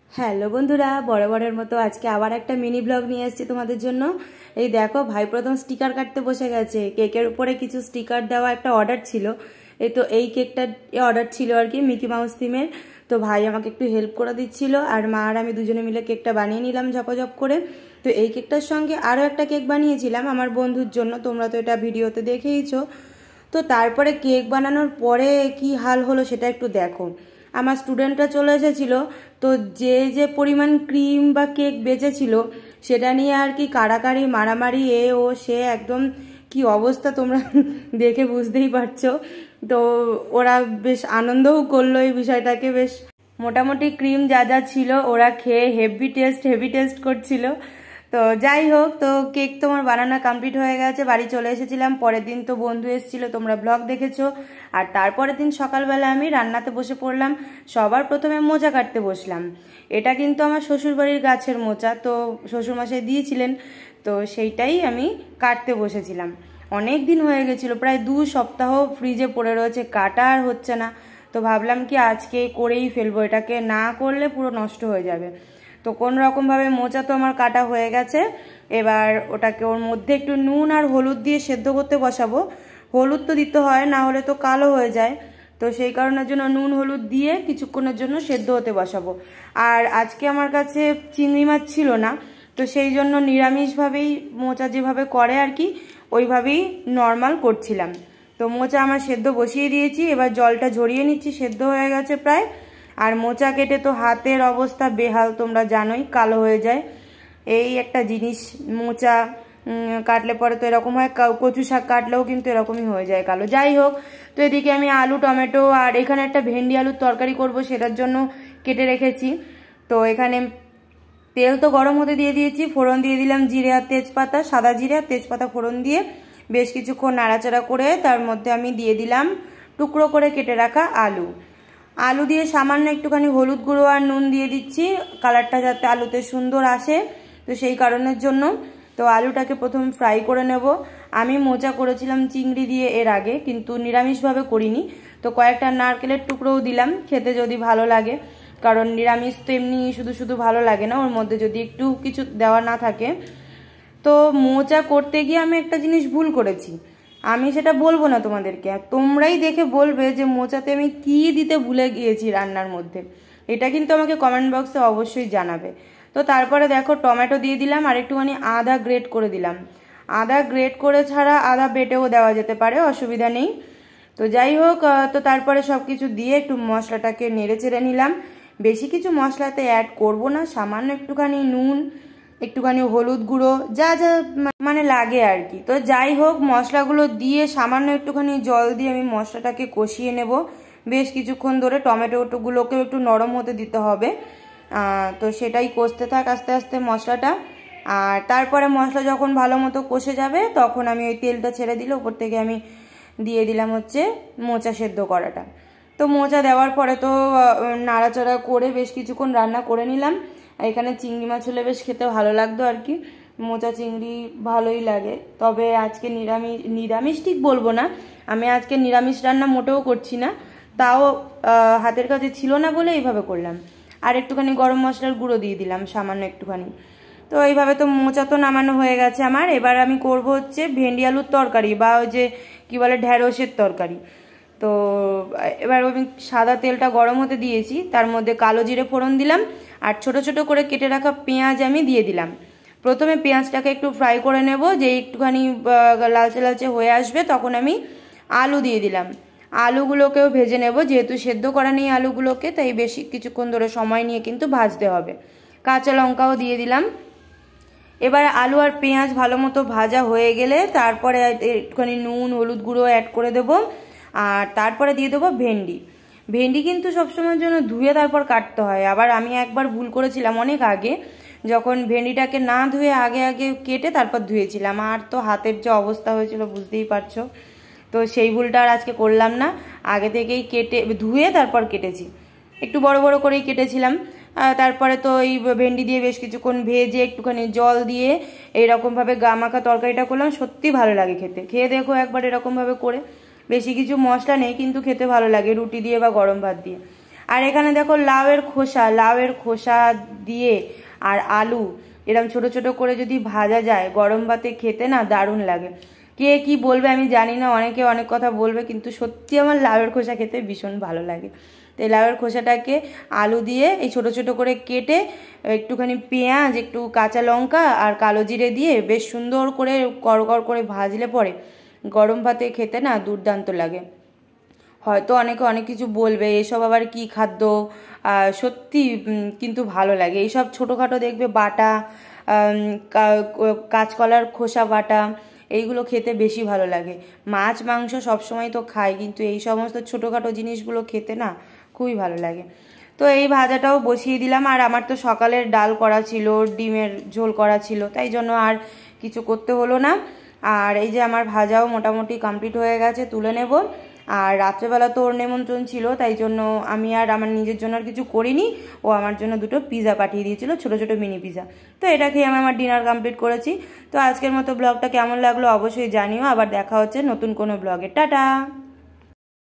Hello বন্ধুরা, বরাবরের মতো আজকে আবার একটা মিনি ব্লগ নিয়ে এসেছি তোমাদের জন্য। এই দেখো, ভাই প্রথম স্টিকার কাটতে বসে গেছে। কেকের উপরে কিছু স্টিকার দেওয়া একটা অর্ডার ছিল। এই কেকটা অর্ডার ছিল আর কি, মিকি মাউস থিমের। তো ভাই আমাকে একটু হেল্প করে দিচ্ছিল, আর মা আর আমি দুজনে মিলে কেকটা বানিয়ে নিলাম ঝপঝপ করে। তো এই কেকটার সঙ্গে আরও একটা কেক বানিয়েছিলাম আমার বন্ধুর জন্য, তোমরা তো এটা ভিডিওতে দেখেইছো। তো তারপরে কেক বানানোর পরে কি হাল হলো সেটা একটু দেখো। আমার স্টুডেন্টরা চলে এসেছিলো, তো যে যে পরিমাণ ক্রিম বা কেক বেঁচেছিল সেটা নিয়ে আর কি কাড়াকাড়ি মারামারি, এ ও সে, একদম কি অবস্থা তোমরা দেখে বুঝতেই পারছো। তো ওরা বেশ আনন্দও করলো এই বিষয়টাকে, বেশ মোটামুটি ক্রিম যা যা ছিল ওরা খেয়ে হেভি টেস্ট করছিল। তো যাই হোক, তো কেক তোমার বানানো কমপ্লিট হয়ে গেছে, বাড়ি চলে এসেছিলাম। পরের দিন তো বন্ধু এসেছিল, তোমরা ব্লগ দেখেছো। আর তারপরের দিন সকালবেলা আমি রান্নাতে বসে পড়লাম। সবার প্রথমে মোচা কাটতে বসলাম। এটা কিন্তু আমার শ্বশুরবাড়ির গাছের মোচা, তো শ্বশুরমশাই দিয়েছিলেন, তো সেইটাই আমি কাটতে বসেছিলাম। অনেক দিন হয়ে গেছিলো, প্রায় 2 সপ্তাহ ফ্রিজে পড়ে রয়েছে, কাটা আর হচ্ছে না। তো ভাবলাম কি আজকে করেই ফেলবো, এটাকে না করলে পুরো নষ্ট হয়ে যাবে। তো কোন রকমভাবে মোচা তো আমার কাটা হয়ে গেছে। এবার ওটাকে ওর মধ্যে একটু নুন আর হলুদ দিয়ে সেদ্ধ করতে বসাবো। হলুদ তো দিতে হয়, না হলে তো কালো হয়ে যায়। তো সেই কারণের জন্য নুন হলুদ দিয়ে কিছুক্ষণের জন্য সেদ্ধ হতে বসাবো। আর আজকে আমার কাছে চিংড়ি মাছ ছিল না, তো সেই জন্য নিরামিষভাবেই মোচা যেভাবে করে আর কি ওইভাবেই নর্মাল করছিলাম। তো মোচা আমার সেদ্ধ বসিয়ে দিয়েছি, এবার জলটা ঝরিয়ে নিচ্ছি, সেদ্ধ হয়ে গেছে প্রায়। আর মোচা কেটে তো হাতের অবস্থা বেহাল, তোমরা জানোই, কালো হয়ে যায়। এই একটা জিনিস, মোচা কাটলে পরে তো এরকম হয়, কচু শাক কাটলেও কিন্তু এরকমই হয়ে যায় কালো। যাই হোক, তো এদিকে আমি আলু টমেটো আর এখানে একটা ভেন্ডি আলুর তরকারি করব, সেটার জন্য কেটে রেখেছি। তো এখানে তেল তো গরম হতে দিয়ে দিয়েছি, ফোড়ন দিয়ে দিলাম জিরে আর তেজপাতা, সাদা জিরে আর তেজপাতা ফোড়ন দিয়ে বেশ কিছুক্ষণ নাড়াচাড়া করে তার মধ্যে আমি দিয়ে দিলাম টুকরো করে কেটে রাখা আলু দিয়ে সামান্য একটুখানি হলুদ গুঁড়ো আর নুন দিয়ে দিচ্ছি, কালারটা যাতে আলুতে সুন্দর আসে, তো সেই কারণের জন্য। তো আলুটাকে প্রথম ফ্রাই করে নেব। আমি মোচা করেছিলাম চিংড়ি দিয়ে এর আগে, কিন্তু নিরামিষভাবে করিনি। তো কয়েকটা নারকেলের টুকরোও দিলাম, খেতে যদি ভালো লাগে, কারণ নিরামিষ তো এমনি শুধু শুধু ভালো লাগে না, ওর মধ্যে যদি একটু কিছু দেওয়া না থাকে। তো মোচা করতে গিয়ে আমি একটা জিনিস ভুল করেছি, আমি সেটা বলবো না তোমাদেরকে, তোমরাই দেখে বলবে যে মোচাতে আমি কি দিতে ভুলে গিয়েছি রান্নার মধ্যে। এটা কিন্তু আমাকে কমেন্ট বক্সে অবশ্যই জানাবে। তো তারপরে দেখো টমেটো দিয়ে দিলাম, আর একটুখানি আদা গ্রেট করে দিলাম। আদা গ্রেট করে ছাড়া আদা বেটেও দেওয়া যেতে পারে, অসুবিধা নেই। তো যাই হোক, তো তারপরে সব কিছু দিয়ে একটু মশলাটাকে নেড়ে চেড়ে নিলাম। বেশি কিছু মশলাতে অ্যাড করব না, সামান্য একটুখানি নুন, একটুখানি হলুদ গুঁড়ো, যা যা মানে লাগে আর কি। তো যাই হোক, মশলাগুলো দিয়ে সামান্য একটুখানি জল দিয়ে আমি মশলাটাকে কষিয়ে নেব বেশ কিছুক্ষণ ধরে। টমেটোগুলোকেও একটু নরম হতে দিতে হবে। তো সেটাই কষতে থাক আস্তে আস্তে মশলাটা। আর তারপরে মশলা যখন ভালো মতো কষে যাবে তখন আমি ওই তেলটা ছেড়ে দিলে ওপর থেকে আমি দিয়ে দিলাম হচ্ছে মোচা সেদ্ধ করাটা। তো মোচা দেওয়ার পরে তো নাড়াচাড়া করে বেশ কিছুক্ষণ রান্না করে নিলাম। এখানে চিংড়ি মাছ হলে বেশ খেতে ভালো লাগতো আর কি, মোচা চিংড়ি ভালোই লাগে। তবে আজকে নিরামিষ ঠিক বলবো না, আমি আজকে নিরামিষ রান্না মোটেও করছি না, তাও হাতের কাছে ছিল না বলে এইভাবে করলাম। আর একটুখানি গরম মশলার গুঁড়ো দিয়ে দিলাম সামান্য একটুখানি। তো এইভাবে তো মোচা তো নামানো হয়ে গেছে আমার। এবার আমি করব হচ্ছে ভেন্ডি আলুর তরকারি, বা ওই যে কি বলে ঢ্যাঁড়সের তরকারি। তো এবার আমি সাদা তেলটা গরম হতে দিয়েছি, তার মধ্যে কালো জিরে ফোড়ন দিলাম, আর ছোট ছোট করে কেটে রাখা পেঁয়াজ আমি দিয়ে দিলাম। প্রথমে পেঁয়াজটাকে একটু ফ্রাই করে নেব, যে একটুখানি লালচে লালচে হয়ে আসবে তখন আমি আলু দিয়ে দিলাম। আলুগুলোকেও ভেজে নেব, যেহেতু সেদ্ধ করা নেই আলুগুলোকে, তাই বেশি কিছুক্ষণ ধরে সময় নিয়ে কিন্তু ভাজতে হবে। কাঁচা লঙ্কাও দিয়ে দিলাম। এবার আলু আর পেঁয়াজ ভালো মতো ভাজা হয়ে গেলে তারপরে একটুখানি নুন হলুদ গুঁড়ো অ্যাড করে দেবো। আর তারপরে দিয়ে দেবো ভেন্ডি কিন্তু সবসময়ের জন্য ধুয়ে তারপর কাটতে হয়। আবার আমি একবার ভুল করেছিলাম অনেক আগে, যখন ভেন্ডিটাকে না ধুয়ে আগে আগে কেটে তারপর ধুয়েছিলাম, আর তো হাতের যে অবস্থা হয়েছিল বুঝতেই পারছো। তো সেই ভুলটা আর আজকে করলাম না, আগে থেকেই কেটে ধুয়ে তারপর কেটেছি, একটু বড় বড় করেই কেটেছিলাম। তারপরে তো এই ভেন্ডি দিয়ে বেশ কিছুক্ষণ ভেজে একটুখানি জল দিয়ে এইরকমভাবে গা মাখা তরকারিটা করলাম। সত্যি ভালো লাগে খেতে, খেয়ে দেখো একবার এরকমভাবে করে। বেশি কিছু মশলা নেই কিন্তু খেতে ভালো লাগে রুটি দিয়ে বা গরম ভাত দিয়ে। আর এখানে দেখো লাউয়ের খোসা দিয়ে আর আলু এরকম ছোট ছোট করে যদি ভাজা যায় গরম ভাতে খেতে না দারুণ লাগে। কে কি বলবে আমি জানি না, অনেকে অনেক কথা বলবে, কিন্তু সত্যি আমার লাউয়ের খোসা খেতে ভীষণ ভালো লাগে। তো এই লাউয়ের খোসাটাকে আলু দিয়ে এই ছোট ছোট করে কেটে একটুখানি পেঁয়াজ, একটু কাঁচা লঙ্কা আর কালো জিরে দিয়ে বেশ সুন্দর করে কড়কড় করে ভাজলে পরে গরম ভাতে খেতে না দুর্দান্ত লাগে। হয়তো অনেকে অনেক কিছু বলবে, এসব আবার কি খাদ্য, সত্যি কিন্তু ভালো লাগে। এইসব ছোটোখাটো দেখবে বাটা, কাঁচকলার খোসা বাটা, এইগুলো খেতে বেশি ভালো লাগে। মাছ মাংস সবসময় তো খাই, কিন্তু এই সমস্ত ছোটোখাটো জিনিসগুলো খেতে না খুবই ভালো লাগে। তো এই ভাজাটাও বসিয়ে দিলাম। আর আমার তো সকালের ডাল করা ছিল, ডিমের ঝোল করা ছিল, তাই জন্য আর কিছু করতে হলো না। আর এই যে আমার ভাজাও মোটামুটি কমপ্লিট হয়ে গেছে, তুলে নেব। আর রাত্রেবেলা তো ওর নেমন্ত্রণ ছিল, তাই জন্য আমি আর আমার নিজের জন্য আর কিছু করিনি। ও আমার জন্য 2টো পিৎজা পাঠিয়ে দিয়েছিল, ছোট ছোট মিনি পিৎজা। তো এটা খেয়ে আমি আমার ডিনার কমপ্লিট করেছি। তো আজকের মতো ব্লগটা কেমন লাগলো অবশ্যই জানিও। আবার দেখা হচ্ছে নতুন কোনো ব্লগে। টাটা।